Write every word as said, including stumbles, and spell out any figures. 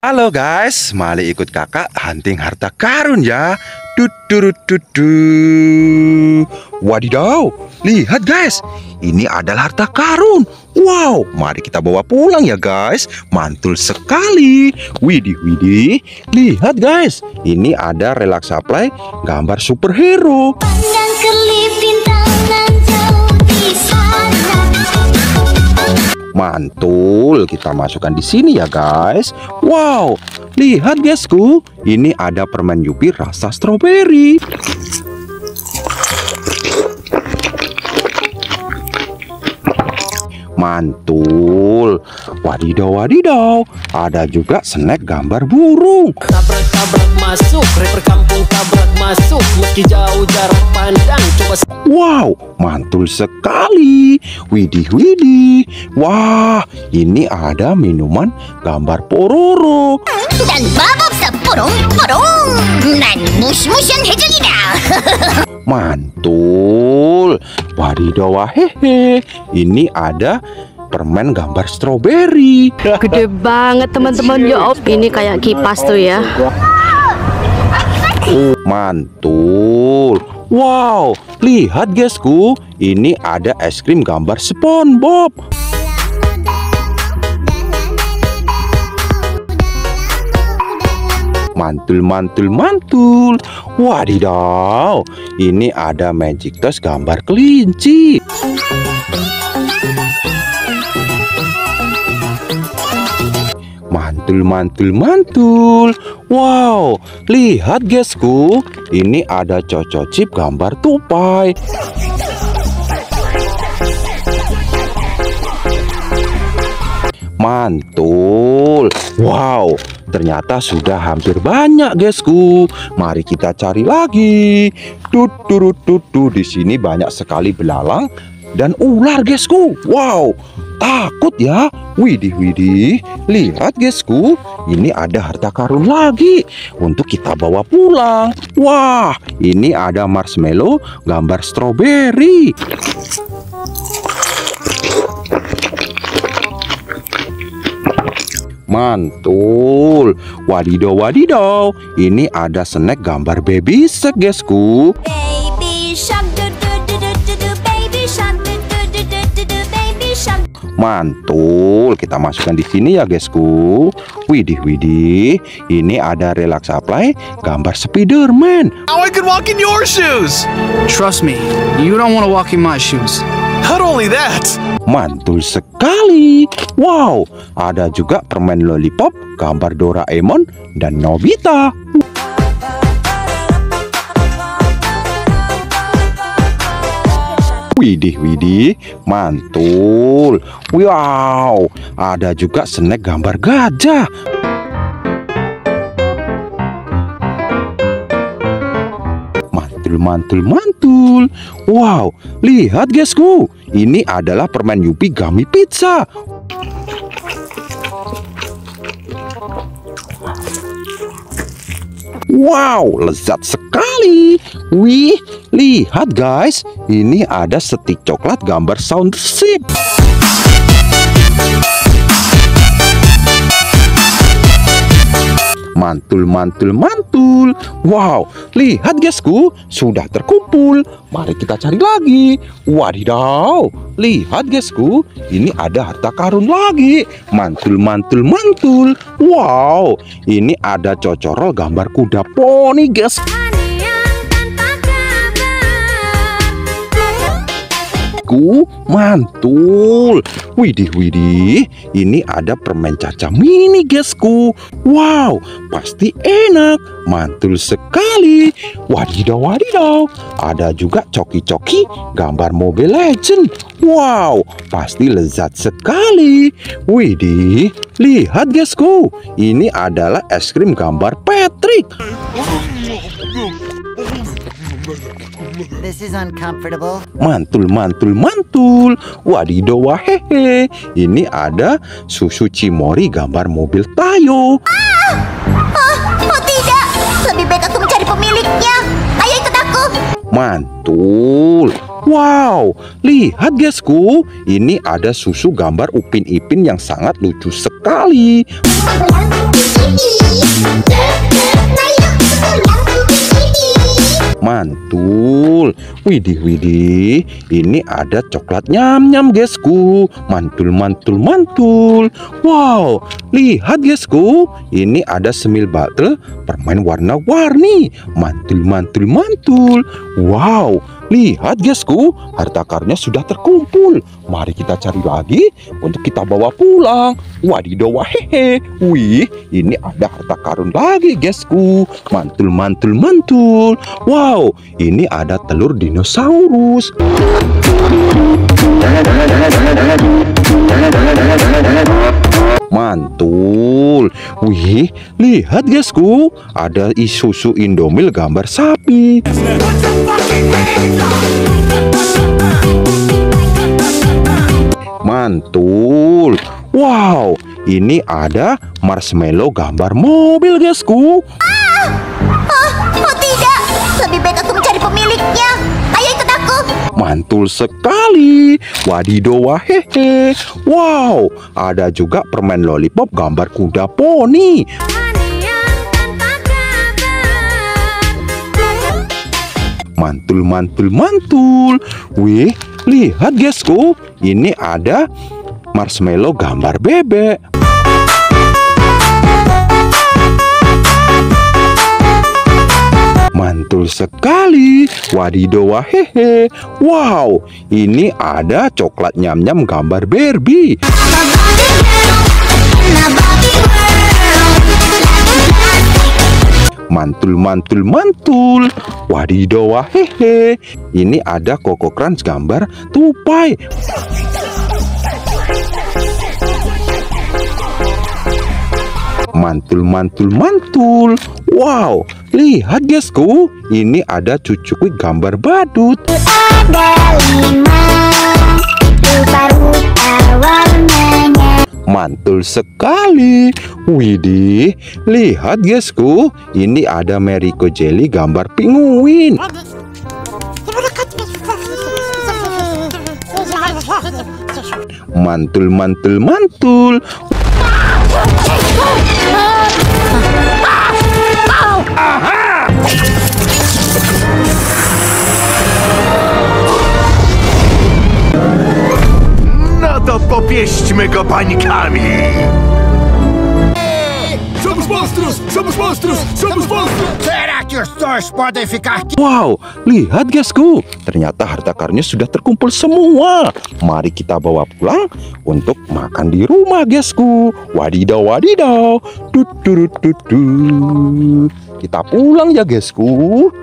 Halo guys, mari ikut kakak hunting harta karun ya. Dududududu. Wadidaw, lihat guys, ini adalah harta karun. Wow, mari kita bawa pulang ya guys. Mantul sekali. Widih widih, lihat guys, ini ada relax supply gambar superhero. Mantul, kita masukkan di sini ya guys. Wow, lihat guysku, ini ada permen Yupi rasa stroberi. Mantul, wadidaw wadidaw, ada juga snack gambar burung. Tabrak-tabrak masuk, rapper kampung tabrak masuk, meski jauh jarak pandang coba. Wow, mantul sekali. Widih widih. Wah, ini ada minuman gambar pororo. Dan babab sa porong-porong nan mus-musan hejangida. Mantul. Wadidaw hehe. Ini ada permen gambar stroberi. Gede banget teman-teman. Ya op, ini kayak kipas tuh ya. Mantul. Wow, lihat guysku, ini ada es krim gambar SpongeBob. Mantul, mantul, mantul. Wadidaw, ini ada Magic Toys gambar kelinci. Mantul, mantul, mantul. Wow, lihat guysku, ini ada Coco Chip gambar tupai. Mantul. Wow, ternyata sudah hampir banyak guysku. Mari kita cari lagi. Tut turut tut, di sini banyak sekali belalang dan ular guysku. Wow, takut ya. Widih widih, lihat guysku, ini ada harta karun lagi untuk kita bawa pulang. Wah, ini ada marshmallow gambar stroberi. Mantul. Wadidaw wadidaw, ini ada snack gambar baby shark guysku. Baby shark do do do do do do, baby shark do do do do do do, baby shark. Mantul, kita masukkan di sini ya guysku. Widih widih, ini ada relax supply gambar Spiderman. Now I can walk in your shoes. Trust me, you don't want to walk in my shoes. Not only that, Mantul sekali. Wow, ada juga permen lollipop gambar Doraemon dan Nobita. Widih widih, mantul. Wow, ada juga snack gambar gajah. Mantul, mantul, mantul. Wow, lihat guysku, ini adalah permen Yupi gummy pizza. Wow, lezat sekali. Wih, lihat guys, ini ada stik coklat gambar Soundship. Mantul, mantul, mantul. Wow, lihat guysku, sudah terkumpul. Mari kita cari lagi. Wadidaw, lihat guysku, ini ada harta karun lagi. Mantul, mantul, mantul. Wow, ini ada cocorol gambar kuda poni guys. Mantul. Widih widih, ini ada permen caca mini guysku. Wow, pasti enak. Mantul sekali. Wadidaw wadidaw, ada juga coki-coki gambar Mobile Legend. Wow, pasti lezat sekali. Widih, lihat guysku, ini adalah es krim gambar Patrick. This is uncomfortable. Mantul, mantul, mantul. Wadidaw wahehe, ini ada susu Cimori gambar mobil Tayo. Ah! Oh, oh tidak, lebih baik aku mencari pemiliknya. Ayo ikut aku. Mantul. Wow, lihat guysku, ini ada susu gambar Upin Ipin yang sangat lucu sekali. Mantul. Widih, widih. Ini ada coklat nyam-nyam, guysku. Mantul, mantul, mantul. Wow, lihat, guysku. Ini ada semil bottle permen warna-warni. Mantul, mantul, mantul. Wow, lihat, guysku. Harta karunnya sudah terkumpul. Mari kita cari lagi untuk kita bawa pulang. Wadidaw, hehe. Wih, ini ada harta karun lagi, guysku. Mantul, mantul, mantul. Wow, ini ada telur dinosaurus. Mantul. Wih, lihat, guysku. Ada Isuzu Indomil gambar sapi. Mantul. Wow, ini ada marshmallow gambar mobil, guysku. Ah! Oh, oh tidak. Lebih baik aku mencari pemiliknya. Ayo ikut aku. Mantul sekali. Wadidaw, hehe. Wow, ada juga permen lollipop gambar kuda poni. Mantul, mantul, mantul. Wih, lihat, guysku. Ini ada marshmallow gambar bebek. Mantul sekali. Wadidaw, hehe. Wow, ini ada coklat nyam-nyam gambar Barbie. Mantul, mantul, mantul. Wadidaw, hehe. Ini ada Coco Crunch gambar tupai. Mantul, mantul, mantul. Wow, lihat, guysku. Ini ada cucuk gambar badut. Ada lima rupa-rupa warnanya. Mantul sekali. Widih, lihat, guysku. Ini ada Merico Jelly gambar penguin. Mantul, mantul, mantul. No to popieśćmy go bańkami. Somos monstros! Somos monstros! Somos monstros! Será que os dois podem ficar aqui? Wow, lihat, guysku. Ternyata harta karunnya sudah terkumpul semua. Mari kita bawa pulang untuk makan di rumah, guysku. Wadidaw, wadidaw. Tut, tut, tut, tut. Kita pulang ya, guysku.